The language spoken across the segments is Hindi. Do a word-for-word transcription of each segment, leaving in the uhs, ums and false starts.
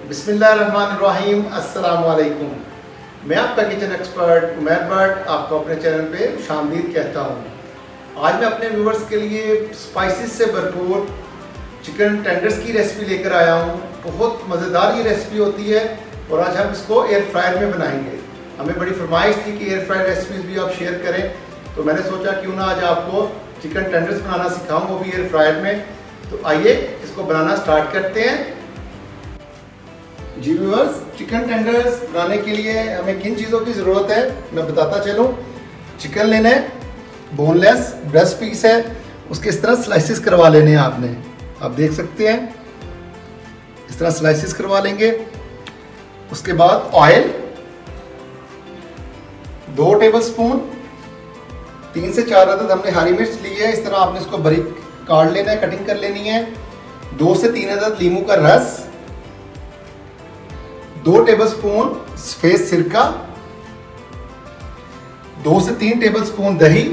बिस्मिल्लाहिर्रहमानिर्रहीम, अस्सलाम वालेकुम। मैं आपका किचन एक्सपर्ट उमैर भट्ट आपको अपने चैनल पे खुशामदीद कहता हूँ। आज मैं अपने व्यूवर्स के लिए स्पाइसेस से भरपूर चिकन टेंडर्स की रेसिपी लेकर आया हूँ। बहुत मज़ेदार ये रेसिपी होती है और आज हम इसको एयर फ्रायर में बनाएंगे। हमें बड़ी फरमाइश थी कि एयर फ्रायर रेसिपीज़ भी आप शेयर करें, तो मैंने सोचा क्यों ना आज आपको चिकन टेंडर्स बनाना सिखाऊँ, वो भी एयर फ्रायर में। तो आइए इसको बनाना स्टार्ट करते हैं। जी व्यूअर्स, चिकन टेंडर्स बनाने के लिए हमें किन चीज़ों की ज़रूरत है मैं बताता चलूँ। चिकन लेना है, बोनलेस ब्रेस्ट पीस है, उसके इस तरह स्लाइसिस करवा लेने हैं आपने। आप देख सकते हैं इस तरह स्लाइसिस करवा लेंगे। उसके बाद ऑयल दो टेबलस्पून, तीन से चार अदद हमने हरी मिर्च ली है। इस तरह आपने इसको बारीक काट लेना है, कटिंग कर लेनी है। दो से तीन अदद लीमू का रस, दो टेबलस्पून सफेद सिरका, दो से तीन टेबलस्पून दही,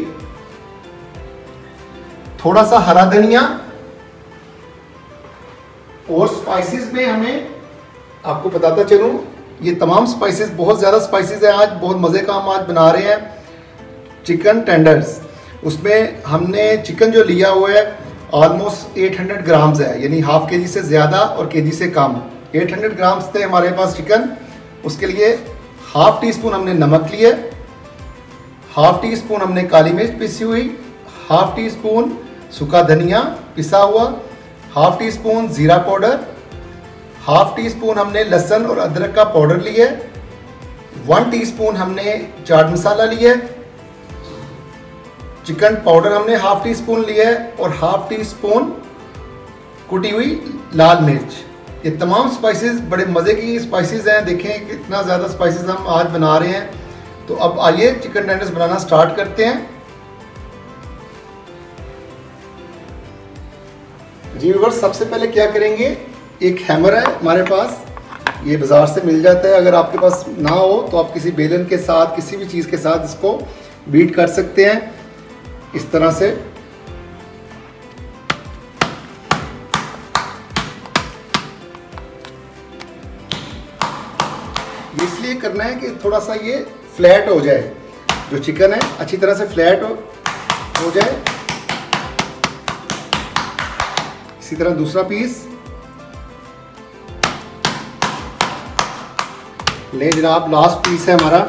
थोड़ा सा हरा धनिया। और स्पाइसेस में हमें आपको बताता चलूं, ये तमाम स्पाइसेस बहुत ज़्यादा स्पाइसेस हैं। आज बहुत मज़े का हम आज बना रहे हैं चिकन टेंडर्स। उसमें हमने चिकन जो लिया हुआ है ऑलमोस्ट आठ सौ ग्राम्स है, यानी हाफ के जी से ज़्यादा और के जी से कम। आठ सौ ग्राम्स थे हमारे पास चिकन। उसके लिए हाफ टी स्पून हमने नमक लिया, हाफ टी स्पून हमने काली मिर्च पिसी हुई, हाफ टी स्पून सूखा धनिया पिसा हुआ, हाफ टी स्पून ज़ीरा पाउडर, हाफ टी स्पून हमने लहसुन और अदरक का पाउडर लिया, वन टीस्पून हमने चाट मसाला लिया, चिकन पाउडर हमने हाफ टी स्पून लिया है और हाफ टी स्पून कुटी हुई लाल मिर्च। ये तमाम स्पाइसेस बड़े मज़े की स्पाइसेस हैं। देखें कितना ज़्यादा स्पाइसेस हम आज बना रहे हैं। तो अब आइए चिकन टेंडर्स बनाना स्टार्ट करते हैं। जी व्यूअर्स, सबसे पहले क्या करेंगे, एक हैमर है हमारे पास, ये बाज़ार से मिल जाता है। अगर आपके पास ना हो तो आप किसी बेलन के साथ, किसी भी चीज़ के साथ इसको बीट कर सकते हैं इस तरह से। इसलिए करना है कि थोड़ा सा ये फ्लैट हो जाए, जो चिकन है अच्छी तरह से फ्लैट हो, हो जाए। इसी तरह दूसरा पीस ले जनाब, लास्ट पीस है हमारा।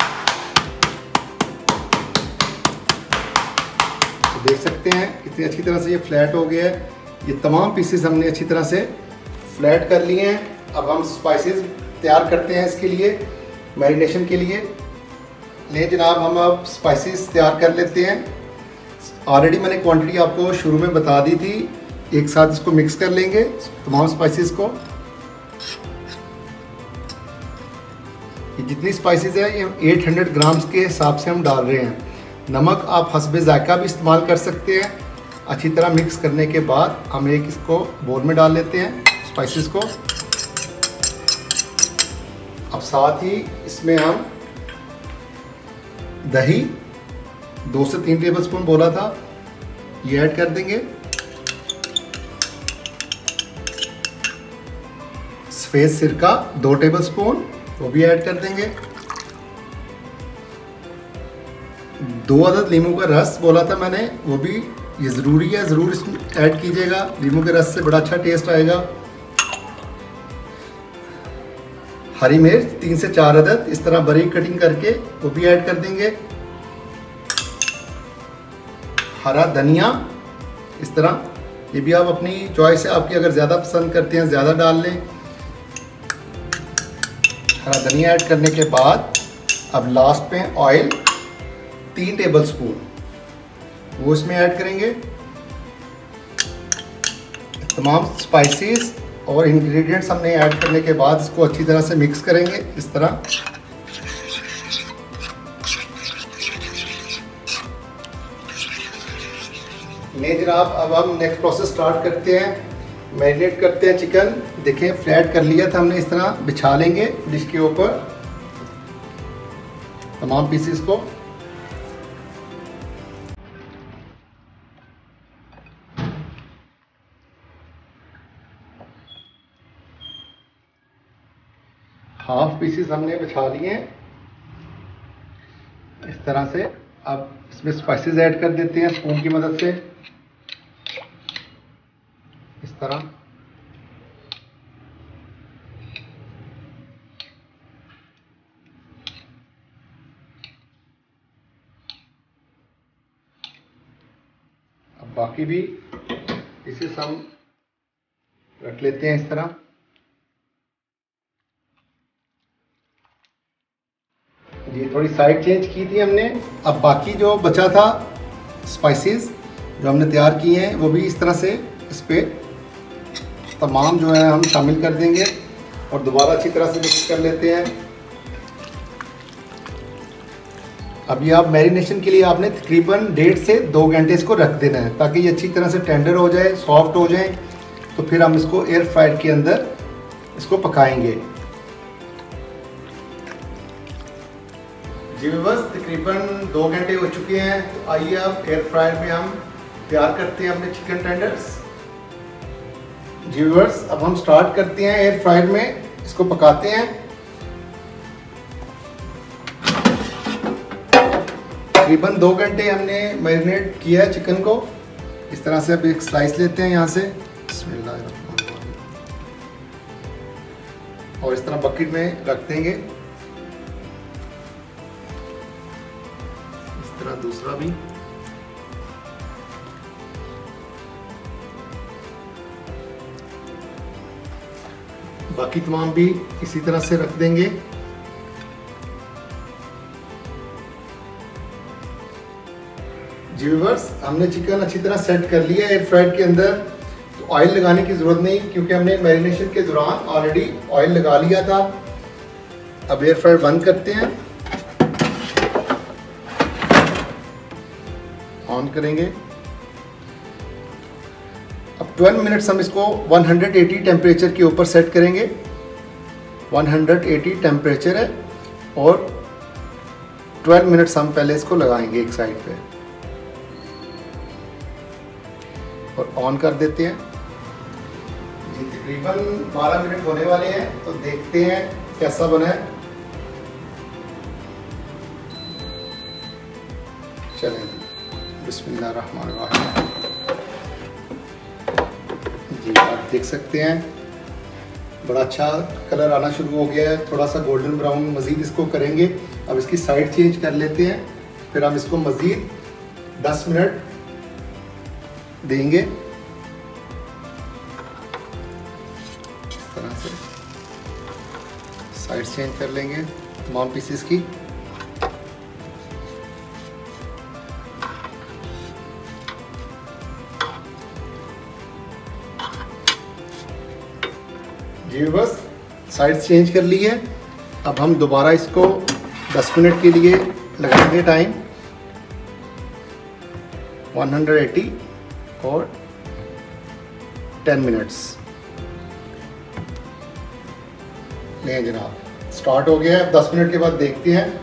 तो देख सकते हैं कितनी अच्छी तरह से ये फ्लैट हो गया है। ये तमाम पीसेस हमने अच्छी तरह से फ्लैट कर लिए हैं। अब हम स्पाइसेस तैयार करते हैं इसके लिए, मैरिनेशन के लिए। ले जनाब, हम अब स्पाइसेस तैयार कर लेते हैं। ऑलरेडी मैंने क्वांटिटी आपको शुरू में बता दी थी। एक साथ इसको मिक्स कर लेंगे तमाम स्पाइसेस को। ये जितनी स्पाइसेस है ये आठ सौ ग्राम्स के हिसाब से हम डाल रहे हैं। नमक आप हस्बे जायका भी इस्तेमाल कर सकते हैं। अच्छी तरह मिक्स करने के बाद हम एक इसको बोल में डाल लेते हैं स्पाइसेस को। अब साथ ही इसमें हम दही दो से तीन टेबलस्पून बोला था, ये ऐड कर देंगे। सफेद सिरका दो टेबलस्पून, वो भी ऐड कर देंगे। दो अदद लीमू का रस बोला था मैंने, वो भी ये ज़रूरी है, ज़रूर इसमें ऐड कीजिएगा। लीमू के रस से बड़ा अच्छा टेस्ट आएगा। हरी मिर्च तीन से चार अदद इस तरह बारीक कटिंग करके वो भी ऐड कर देंगे। हरा धनिया इस तरह, ये भी आप अपनी चॉइस है, आपकी अगर ज़्यादा पसंद करते हैं ज़्यादा डाल लें। हरा धनिया ऐड करने के बाद अब लास्ट में ऑयल तीन टेबलस्पून वो इसमें ऐड करेंगे। तमाम स्पाइसेस और इंग्रेडिएंट्स हमने ऐड करने के बाद इसको अच्छी तरह से मिक्स करेंगे इस तरह। ले जनाब, अब हम नेक्स्ट प्रोसेस स्टार्ट करते हैं। मैरिनेट करते हैं चिकन। देखें फ्लैट कर लिया था हमने, इस तरह बिछा लेंगे डिश के ऊपर तमाम पीसेस को। हाफ पीसेस हमने बिछा लिए हैं इस तरह से। अब इसमें स्पाइसेस ऐड कर देते हैं स्पून की मदद से इस तरह। अब बाकी भी पीसेस हम रख लेते हैं इस तरह। ये थोड़ी साइड चेंज की थी हमने। अब बाकी जो बचा था स्पाइसेस जो हमने तैयार किए हैं वो भी इस तरह से इस पे तमाम जो है हम शामिल कर देंगे और दोबारा अच्छी तरह से मिक्स कर लेते हैं। अभी आप मैरिनेशन के लिए आपने तकरीबन डेढ़ से दो घंटे इसको रख देना है ताकि ये अच्छी तरह से टेंडर हो जाए, सॉफ्ट हो जाए। तो फिर हम इसको एयर फ्रायर के अंदर इसको पकाएंगे। जी बस तकरीबन दो घंटे हो चुके हैं। तो आइए अब एयर फ्रायर में हम तैयार करते हैं अपने चिकन टेंडर्स। जी व्यूअर्स अब हम स्टार्ट करते हैं एयर फ्रायर में इसको पकाते हैं। तकरीबन दो घंटे हमने मैरिनेट किया है चिकन को। इस तरह से अब एक स्लाइस लेते हैं यहाँ से और इस तरह बकेट में रख देंगे। दूसरा भी बाकी तमाम भी इसी तरह से रख देंगे। जी व्यूअर्स हमने चिकन अच्छी तरह सेट कर लिया एयर फ्रायर के अंदर। तो ऑयल लगाने की ज़रूरत नहीं क्योंकि हमने मैरिनेशन के दौरान ऑलरेडी ऑयल लगा लिया था। अब एयर फ्रायर बंद करते हैं, ऑन करेंगे। अब बारह मिनट्स हम इसको एक सौ अस्सी टेम्परेचर के ऊपर सेट करेंगे। एक सौ अस्सी टेम्परेचर है और बारह मिनट्स हम पहले इसको लगाएंगे एक साइड पे और ऑन कर देते हैं। जी तकरीबन बारह मिनट होने वाले हैं तो देखते हैं कैसा बना है। चलें बिस्मिल्लाहिर्रहमानिर्रहीम। जी आप देख सकते हैं बड़ा अच्छा कलर आना शुरू हो गया है। थोड़ा सा गोल्डन ब्राउन मज़ीद इसको करेंगे। अब इसकी साइड चेंज कर लेते हैं, फिर हम इसको मज़ीद दस मिनट देंगे। इस तरह से साइड चेंज कर लेंगे तमाम पीसेस की। जी बस साइड चेंज कर ली है। अब हम दोबारा इसको दस मिनट के लिए लगाएंगे टाइम एक सौ अस्सी और दस मिनट्स। नहीं जनाब स्टार्ट हो गया है। दस मिनट के बाद देखते हैं।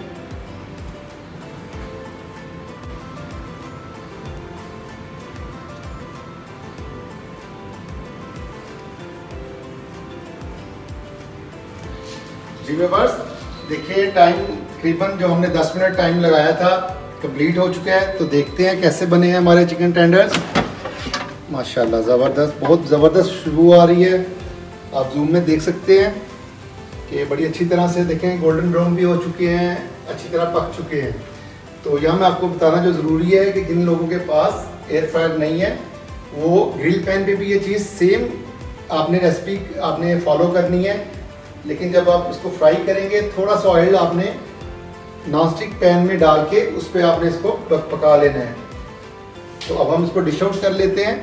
जी व्यूअर्स देखिए टाइम तकरीबन जो हमने दस मिनट टाइम लगाया था कंप्लीट हो चुका है। तो देखते हैं कैसे बने हैं हमारे चिकन टेंडर्स। माशाल्लाह ज़बरदस्त, बहुत ज़बरदस्त खुशबू आ रही है। आप जूम में देख सकते हैं कि बड़ी अच्छी तरह से देखें गोल्डन ब्राउन भी हो चुके हैं, अच्छी तरह पक चुके हैं। तो यहाँ मैं आपको बताना जो ज़रूरी है कि जिन लोगों के पास एयर फ्रायर नहीं है वो ग्रिल पैन पे भी ये चीज़ सेम आपने रेसिपी आपने फॉलो करनी है। लेकिन जब आप इसको फ्राई करेंगे थोड़ा सा ऑयल आपने नॉनस्टिक पैन में डाल के उस पर आपने इसको पका लेना है। तो अब हम इसको डिश आउट कर लेते हैं।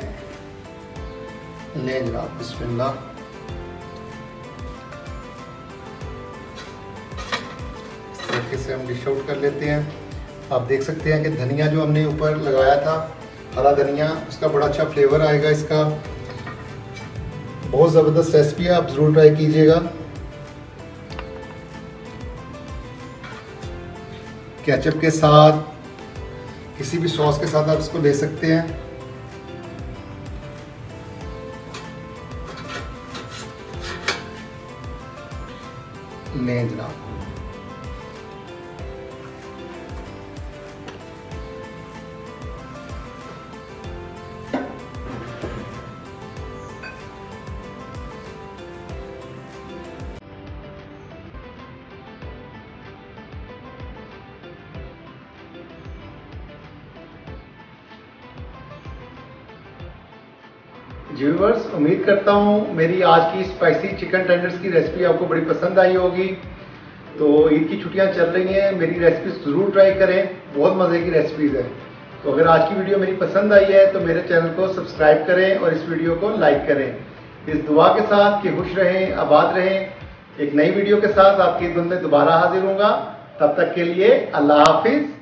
ले जनाब बिस्मिल्लाह। इस तरीके से हम डिश आउट कर लेते हैं। आप देख सकते हैं कि धनिया जो हमने ऊपर लगाया था हरा धनिया, उसका बड़ा अच्छा फ्लेवर आएगा इसका। बहुत ज़बरदस्त रेसिपी है, आप ज़रूर ट्राई कीजिएगा। केचप के साथ किसी भी सॉस के साथ आप इसको ले सकते हैं। लें जनाब। व्यूअर्स, उम्मीद करता हूँ मेरी आज की स्पाइसी चिकन टेंडर्स की रेसिपी आपको बड़ी पसंद आई होगी। तो ईद की छुट्टियां चल रही हैं, मेरी रेसिपी ज़रूर ट्राई करें, बहुत मज़े की रेसिपीज़ हैं। तो अगर आज की वीडियो मेरी पसंद आई है तो मेरे चैनल को सब्सक्राइब करें और इस वीडियो को लाइक करें। इस दुआ के साथ कि खुश रहें, आबाद रहें। एक नई वीडियो के साथ आपकी खिदमत में दोबारा हाजिर होऊंगा। तब तक के लिए अल्लाह हाफिज़।